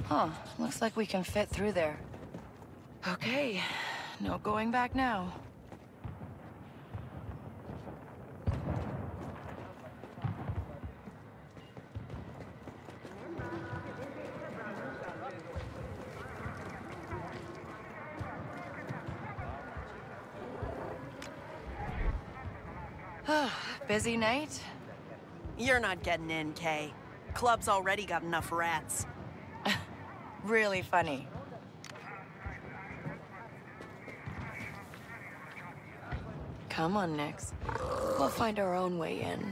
Huh, looks like we can fit through there. Okay, no going back now. Busy night? You're not getting in, Kay. Club's already got enough rats. Really funny. Come on, Nix. We'll find our own way in.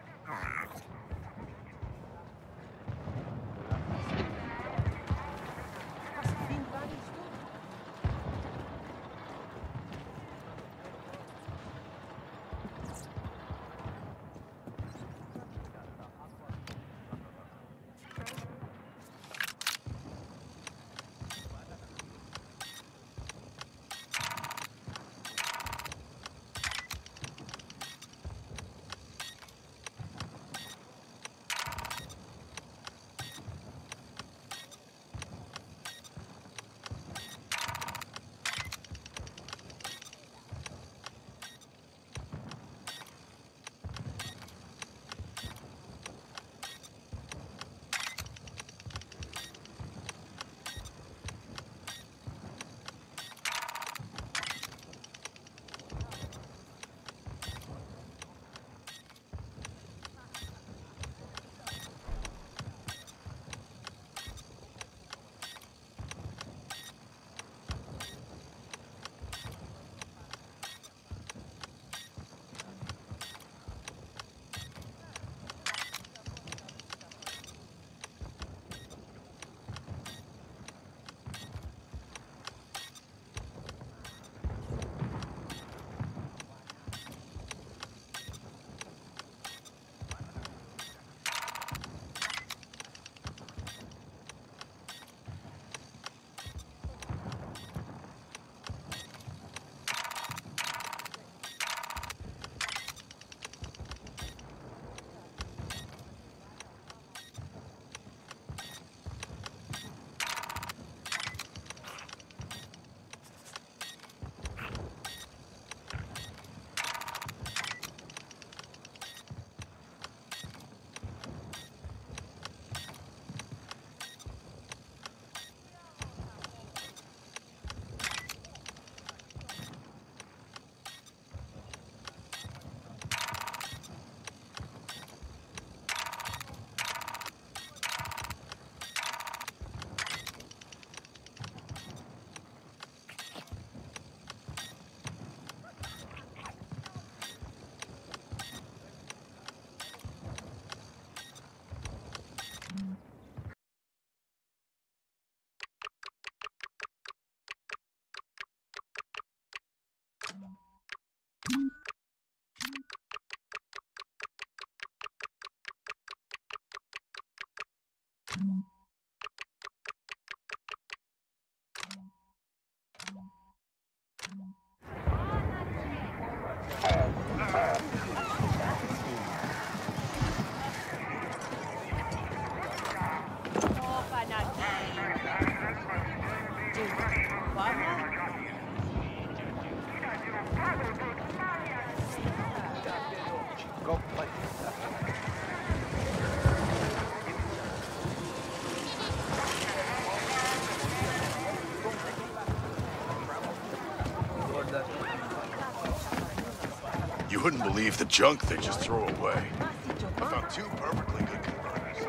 You wouldn't believe the junk they just throw away. I found two perfectly good converters.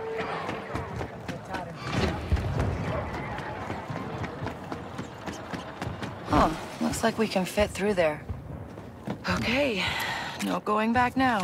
Huh, looks like we can fit through there. Okay, no going back now.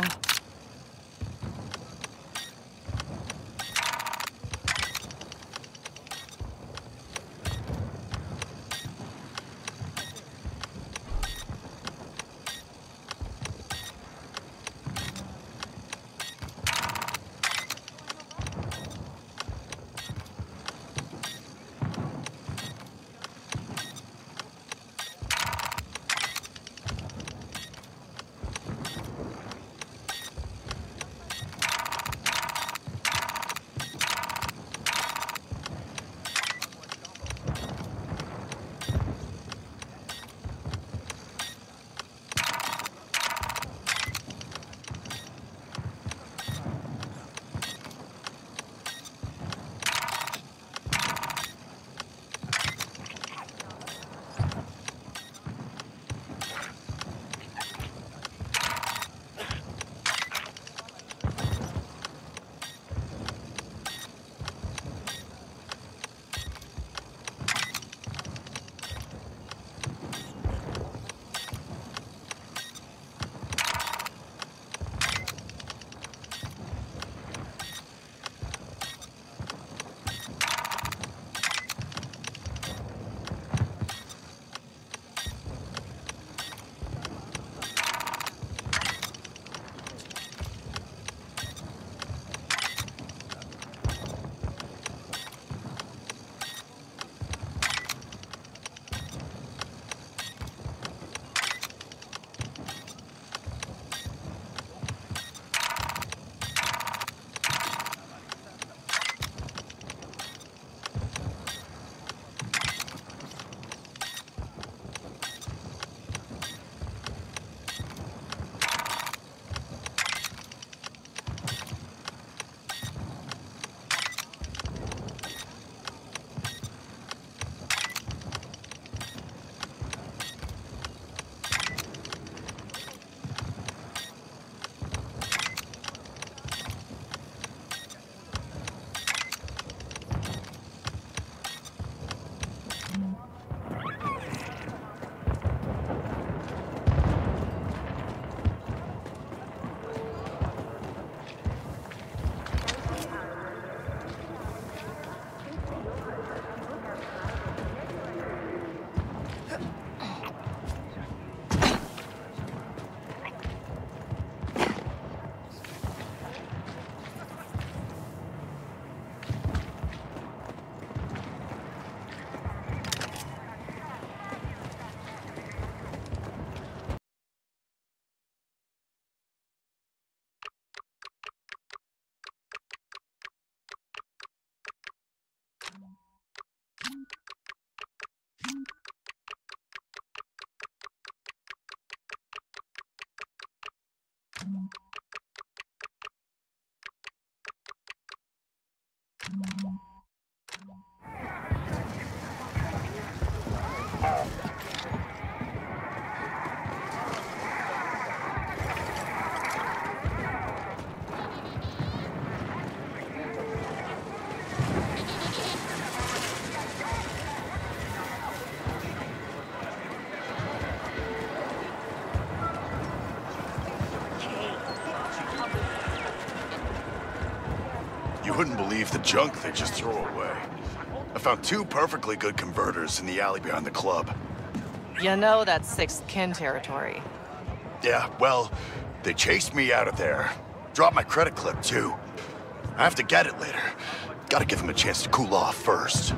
wouldn't believe the junk they just throw away. I found 2 perfectly good converters in the alley behind the club. You know that's sixth kin territory. Yeah, well, they chased me out of there. Dropped my credit clip, too. I have to get it later. Gotta give them a chance to cool off first.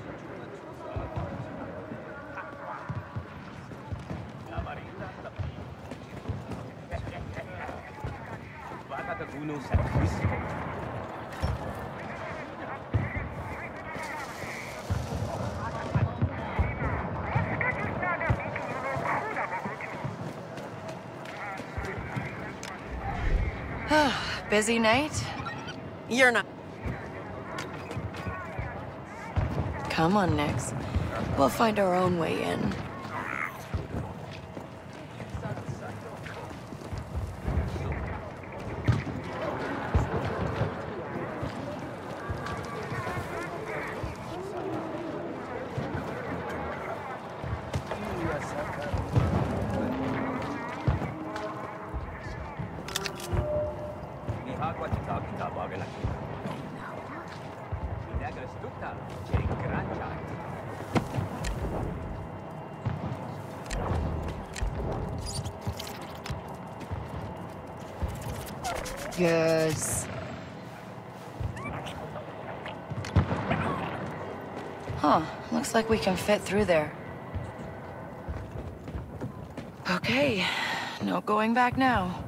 Busy night? You're not. Come on, Nix. We'll find our own way in. Yes. Huh, looks like we can fit through there. Okay, no going back now.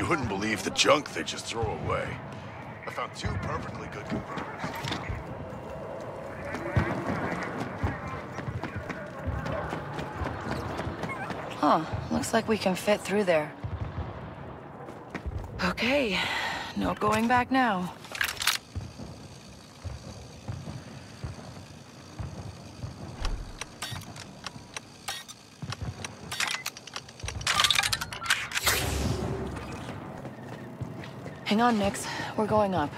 You wouldn't believe the junk they just throw away. I found 2 perfectly good converters. Huh, looks like we can fit through there. Okay, no going back now. Hang on, Nix. We're going up.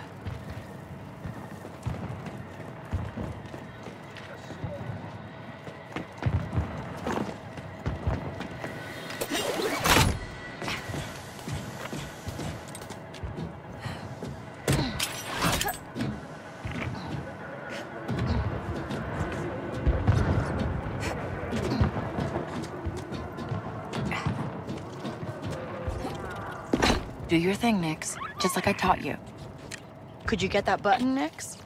Do your thing, Nix. Just like I taught you. Could you get that button, Nix?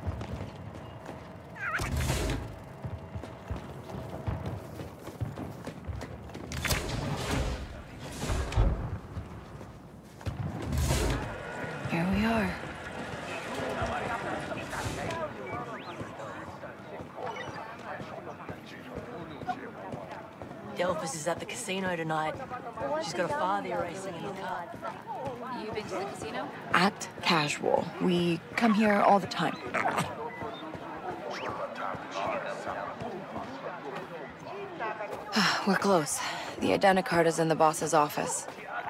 Here we are. Delphus is at the casino tonight. She's got a father racing in the car. You been to the casino? Act casual. We come here all the time. We're close. The identicard is in the boss's office.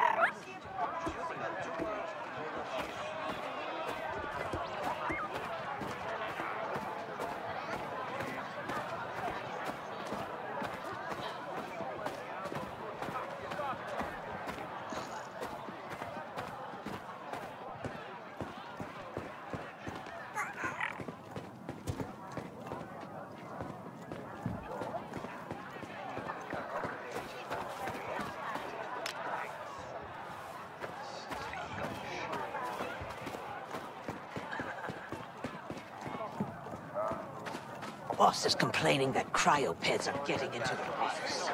Boss is complaining that cryopeds are getting into the office.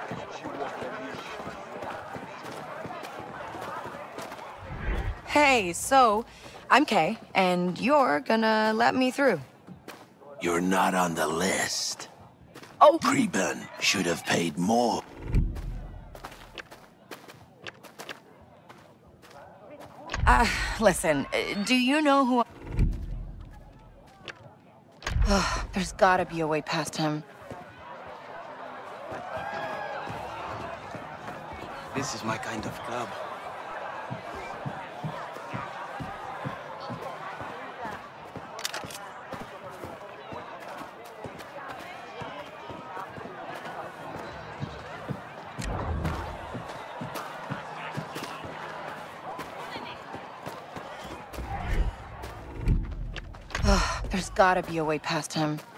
Hey, so, I'm Kay, and you're gonna let me through. You're not on the list. Oh! Preben should have paid more. Listen, do you know who... There's gotta be a way past him. This is my kind of club. There's gotta be a way past him.